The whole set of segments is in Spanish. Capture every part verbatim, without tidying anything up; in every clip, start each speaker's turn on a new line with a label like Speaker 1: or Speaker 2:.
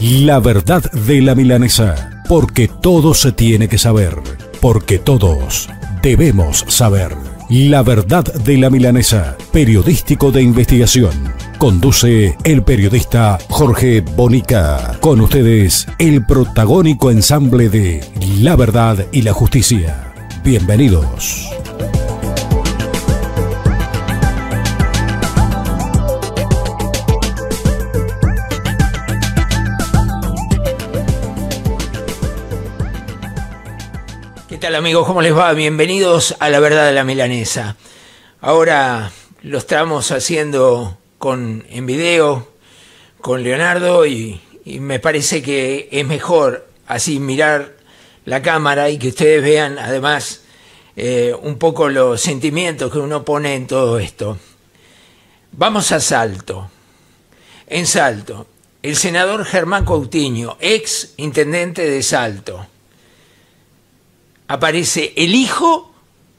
Speaker 1: La verdad de la milanesa, porque todo se tiene que saber, porque todos debemos saber. La verdad de la milanesa, periodístico de investigación. Conduce el periodista Jorge Bonica. Con ustedes, el protagónico ensamble de La Verdad y la Justicia. Bienvenidos.
Speaker 2: ¿Qué tal, amigos? ¿Cómo les va? Bienvenidos a La Verdad de la Milanesa. Ahora lo estamos haciendo con, en video con Leonardo y, y me parece que es mejor así mirar la cámara y que ustedes vean además eh, un poco los sentimientos que uno pone en todo esto. Vamos a Salto. En Salto, el senador Germán Coutinho, ex intendente de Salto, aparece el hijo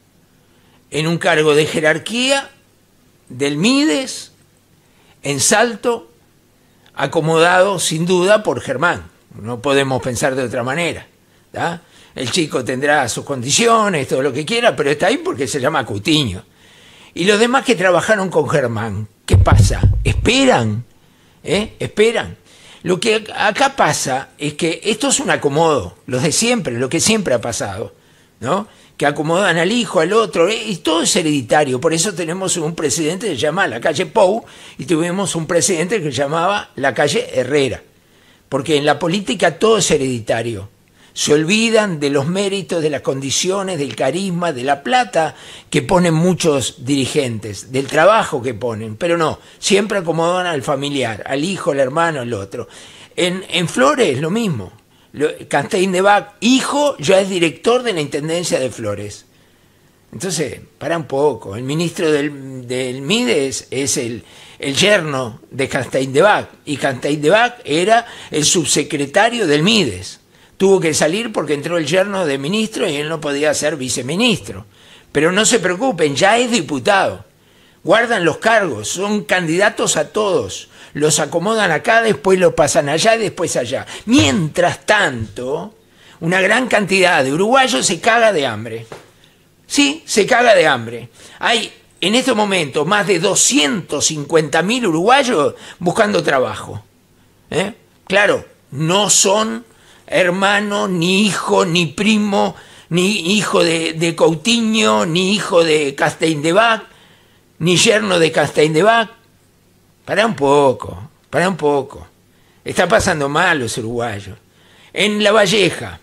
Speaker 2: en un cargo de jerarquía del Mides en Salto, acomodado sin duda por Germán. No podemos pensar de otra manera, ¿tá? El chico tendrá sus condiciones, todo lo que quiera, pero está ahí porque se llama Coutinho. Y los demás que trabajaron con Germán, ¿qué pasa? ¿Esperan? ¿Eh? ¿Esperan? Lo que acá pasa es que esto es un acomodo, los de siempre, lo que siempre ha pasado, ¿no? Que acomodan al hijo, al otro, y todo es hereditario. Por eso tenemos un presidente que se llama la calle Pou y tuvimos un presidente que se llamaba la calle Herrera. Porque en la política todo es hereditario. Se olvidan de los méritos, de las condiciones, del carisma, de la plata que ponen muchos dirigentes, del trabajo que ponen. Pero no, siempre acomodan al familiar, al hijo, al hermano, al otro. En, en Flores lo mismo. Castein de Bac, hijo, ya es director de la Intendencia de Flores. Entonces, para un poco, el ministro del, del Mides es el, el yerno de Castein de Bac, y Castein de Bac era el subsecretario del Mides. Tuvo que salir porque entró el yerno de ministro y él no podía ser viceministro. Pero no se preocupen, ya es diputado. Guardan los cargos, son candidatos a todos. Los acomodan acá, después los pasan allá y después allá. Mientras tanto, una gran cantidad de uruguayos se caga de hambre. Sí, se caga de hambre. Hay en este momento más de doscientos cincuenta mil uruguayos buscando trabajo. ¿Eh? Claro, no son hermano, ni hijo, ni primo, ni hijo de, de Coutinho, ni hijo de Castein de Bac, ni yerno de Castein de Bac. Pará un poco, pará un poco. Está pasando mal los uruguayos. En La Valleja,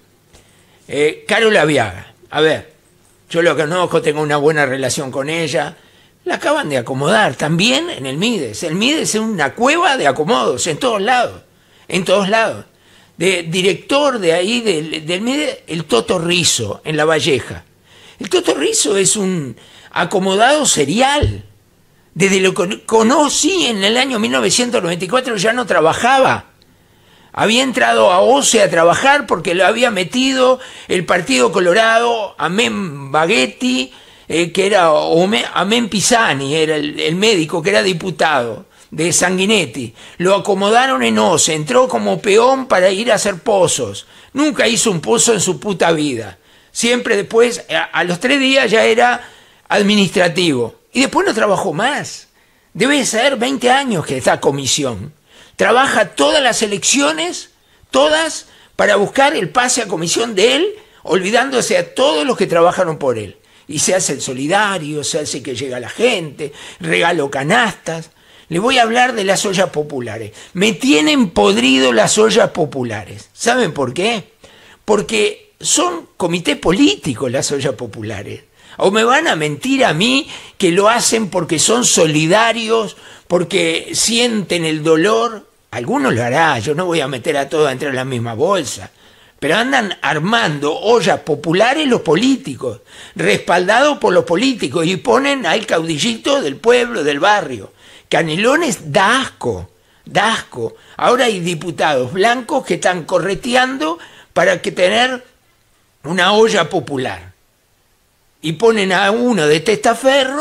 Speaker 2: eh, Carola Viaga. A ver, yo lo conozco, tengo una buena relación con ella. La acaban de acomodar también en el Mides. El Mides es una cueva de acomodos en todos lados. En todos lados. De director de ahí, del, del Mides, el Toto Rizzo, en La Valleja. El Toto Rizzo es un acomodado serial. Desde lo que conocí en el año mil novecientos noventa y cuatro ya no trabajaba. Había entrado a O C E a trabajar porque lo había metido el Partido Colorado, Amén Baghetti, eh, que era Amén Pisani, era el, el médico que era diputado de Sanguinetti. Lo acomodaron en O C E, entró como peón para ir a hacer pozos. Nunca hizo un pozo en su puta vida. Siempre después, a, a los tres días ya era administrativo. Y después no trabajó más. Debe ser veinte años que está comisión. Trabaja todas las elecciones, todas, para buscar el pase a comisión de él, olvidándose a todos los que trabajaron por él. Y se hace el solidario, se hace que llega la gente, regalo canastas. Le voy a hablar de las ollas populares. Me tienen podrido las ollas populares. ¿Saben por qué? Porque son comités políticos las ollas populares. ¿O me van a mentir a mí que lo hacen porque son solidarios, porque sienten el dolor? Algunos lo hará, yo no voy a meter a todos dentro de la misma bolsa. Pero andan armando ollas populares los políticos, respaldados por los políticos, y ponen al caudillito del pueblo, del barrio. Canelones da asco, da asco. Ahora hay diputados blancos que están correteando para que tener una olla popular. Y ponen a uno de testaferro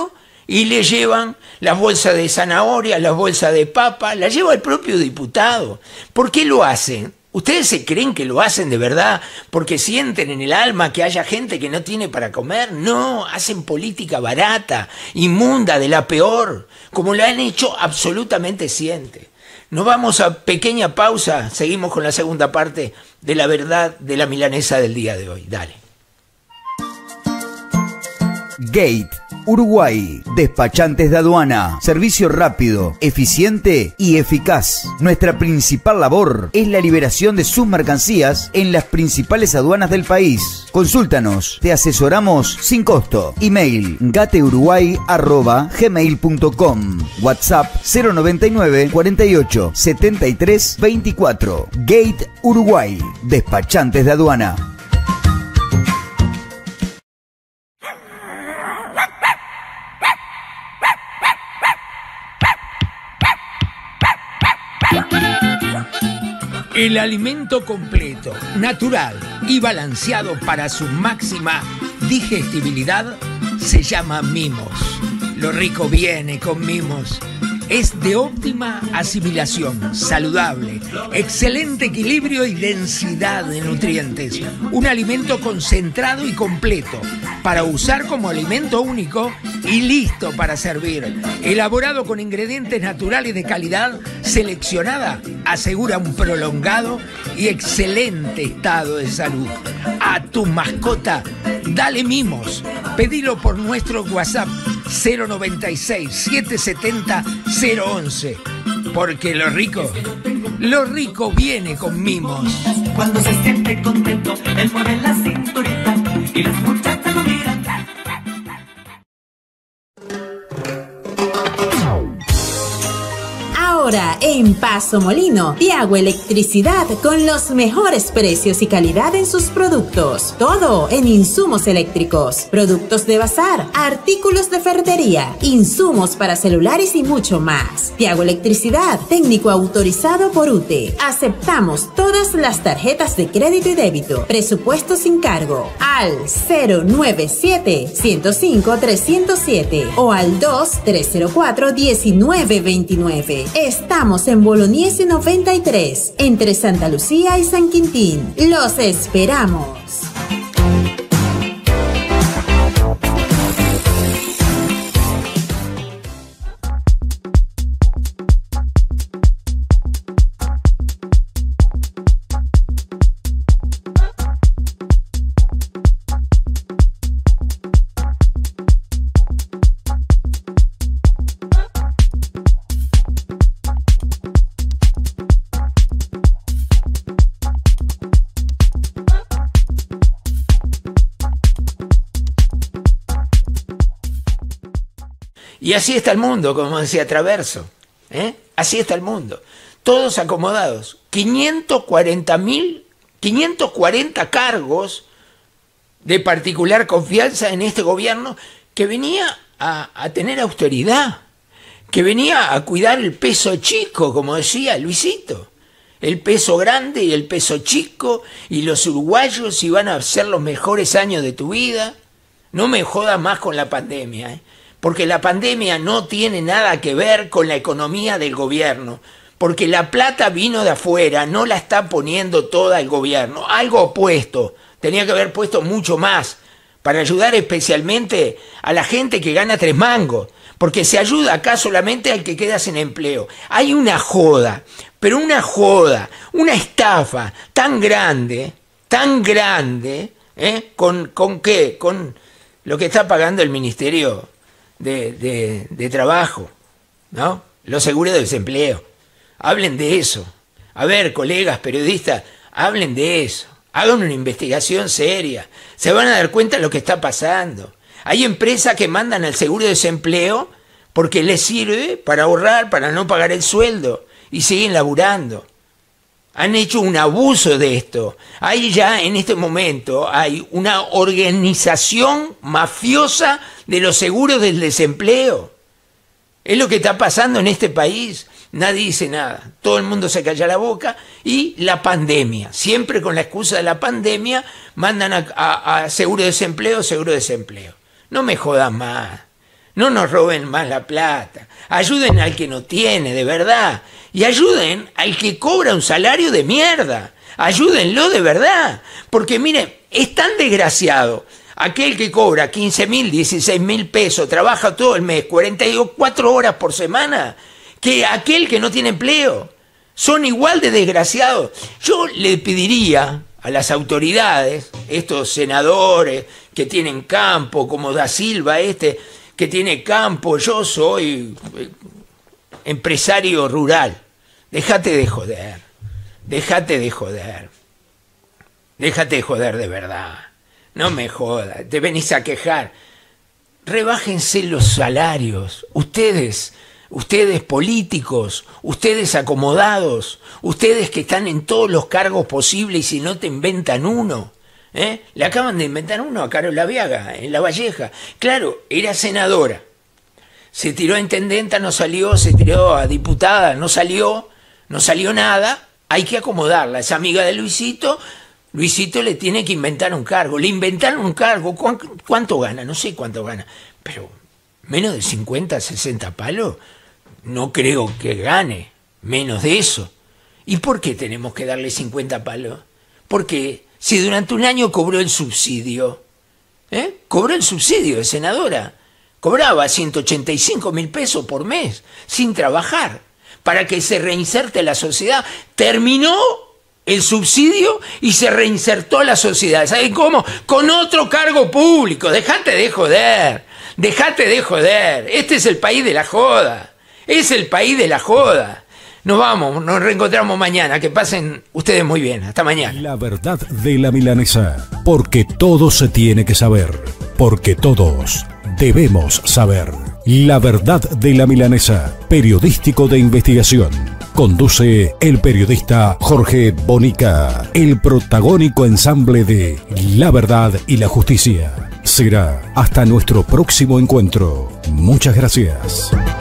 Speaker 2: y le llevan las bolsas de zanahoria, las bolsas de papa, la lleva el propio diputado. ¿Por qué lo hacen? ¿Ustedes se creen que lo hacen de verdad porque sienten en el alma que haya gente que no tiene para comer? No, hacen política barata, inmunda, de la peor, como lo han hecho absolutamente siempre. Nos vamos a pequeña pausa, seguimos con la segunda parte de la verdad de la milanesa del día de hoy. Dale.
Speaker 3: Gate Uruguay, despachantes de aduana, servicio rápido, eficiente y eficaz. Nuestra principal labor es la liberación de sus mercancías en las principales aduanas del país. Consúltanos, te asesoramos sin costo. Email gateuruguay arroba gmail punto com. WhatsApp cero noventa y nueve cuarenta y ocho setenta y tres veinticuatro. Gate Uruguay, despachantes de aduana.
Speaker 2: El alimento completo, natural y balanceado para su máxima digestibilidad se llama Mimos. Lo rico viene con Mimos. Es de óptima asimilación, saludable, excelente equilibrio y densidad de nutrientes. Un alimento concentrado y completo para usar como alimento único y listo para servir. Elaborado con ingredientes naturales de calidad seleccionada, asegura un prolongado y excelente estado de salud. A tu mascota, dale Mimos. Pedilo por nuestro WhatsApp cero noventa y seis, setecientos setenta, cero once. Porque lo rico, lo rico viene con Mimos.
Speaker 4: Cuando se siente contento, él mueve la cinturita y las muchachas lo miran.
Speaker 5: Ahora en Paso Molino, Tiago Electricidad con los mejores precios y calidad en sus productos. Todo en insumos eléctricos, productos de bazar, artículos de ferretería, insumos para celulares y mucho más. Tiago Electricidad, técnico autorizado por U T E. Aceptamos todas las tarjetas de crédito y débito. Presupuesto sin cargo. Al cero nueve siete, ciento cinco, trescientos siete o al dos, tres cero cuatro, diecinueve veintinueve. Estamos en Bolognesi noventa y tres, entre Santa Lucía y San Quintín. Los esperamos.
Speaker 2: Y así está el mundo, como decía Traverso. ¿eh? Así está el mundo. Todos acomodados. quinientos cuarenta mil, quinientos cuarenta cargos de particular confianza en este gobierno que venía a, a tener austeridad, que venía a cuidar el peso chico, como decía Luisito. El peso grande y el peso chico, y los uruguayos iban a ser los mejores años de tu vida. No me jodas más con la pandemia, ¿eh? Porque la pandemia no tiene nada que ver con la economía del gobierno, porque la plata vino de afuera, no la está poniendo toda el gobierno, algo opuesto, tenía que haber puesto mucho más, para ayudar especialmente a la gente que gana tres mangos, porque se ayuda acá solamente al que queda sin empleo. Hay una joda, pero una joda, una estafa tan grande, tan grande, ¿eh? ¿Con, con qué? Con lo que está pagando el Ministerio De, de, de trabajo, ¿no? Los seguros de desempleo. Hablen de eso. A ver, colegas periodistas, hablen de eso. Hagan una investigación seria. Se van a dar cuenta de lo que está pasando. Hay empresas que mandan al seguro de desempleo porque les sirve para ahorrar, para no pagar el sueldo, y siguen laburando. Han hecho un abuso de esto. Hay ya en este momento hay una organización mafiosa de los seguros del desempleo. Es lo que está pasando en este país. Nadie dice nada. Todo el mundo se calla la boca. Y la pandemia. Siempre con la excusa de la pandemia mandan a, a, a seguro de desempleo, seguro de desempleo. No me jodas más. No nos roben más la plata. Ayuden al que no tiene, de verdad. Y ayuden al que cobra un salario de mierda. Ayúdenlo de verdad. Porque miren, es tan desgraciado aquel que cobra quince mil, dieciséis mil pesos, trabaja todo el mes, cuarenta y cuatro horas por semana, que aquel que no tiene empleo. Son igual de desgraciados. Yo le pediría a las autoridades, estos senadores que tienen campo, como Da Silva este, que tiene campo, yo soy empresario rural. Déjate de joder, déjate de joder, déjate de joder de verdad. No me jodas, te venís a quejar. Rebájense los salarios, ustedes, ustedes políticos, ustedes acomodados, ustedes que están en todos los cargos posibles y si no te inventan uno. ¿Eh? Le acaban de inventar uno a Carola Viaga, en La Valleja. Claro, era senadora. Se tiró a intendenta, no salió, se tiró a diputada, no salió, no salió nada. Hay que acomodarla. Es amiga de Luisito. Luisito le tiene que inventar un cargo. Le inventaron un cargo. ¿Cuánto gana? No sé cuánto gana. Pero menos de cincuenta, sesenta palos, no creo que gane. Menos de eso. ¿Y por qué tenemos que darle cincuenta palos? Porque si durante un año cobró el subsidio, ¿eh? Cobró el subsidio de senadora, cobraba ciento ochenta y cinco mil pesos por mes, sin trabajar, para que se reinserte a la sociedad. Terminó el subsidio y se reinsertó a la sociedad. ¿Saben cómo? Con otro cargo público. Dejate de joder, dejate de joder. Este es el país de la joda, es el país de la joda. Nos vamos, nos reencontramos mañana. Que pasen ustedes muy bien. Hasta mañana.
Speaker 1: La verdad de la milanesa. Porque todo se tiene que saber. Porque todos debemos saber. La verdad de la milanesa. Periodístico de investigación. Conduce el periodista Jorge Bonica. El protagónico ensamble de La Verdad y la Justicia. Será hasta nuestro próximo encuentro. Muchas gracias.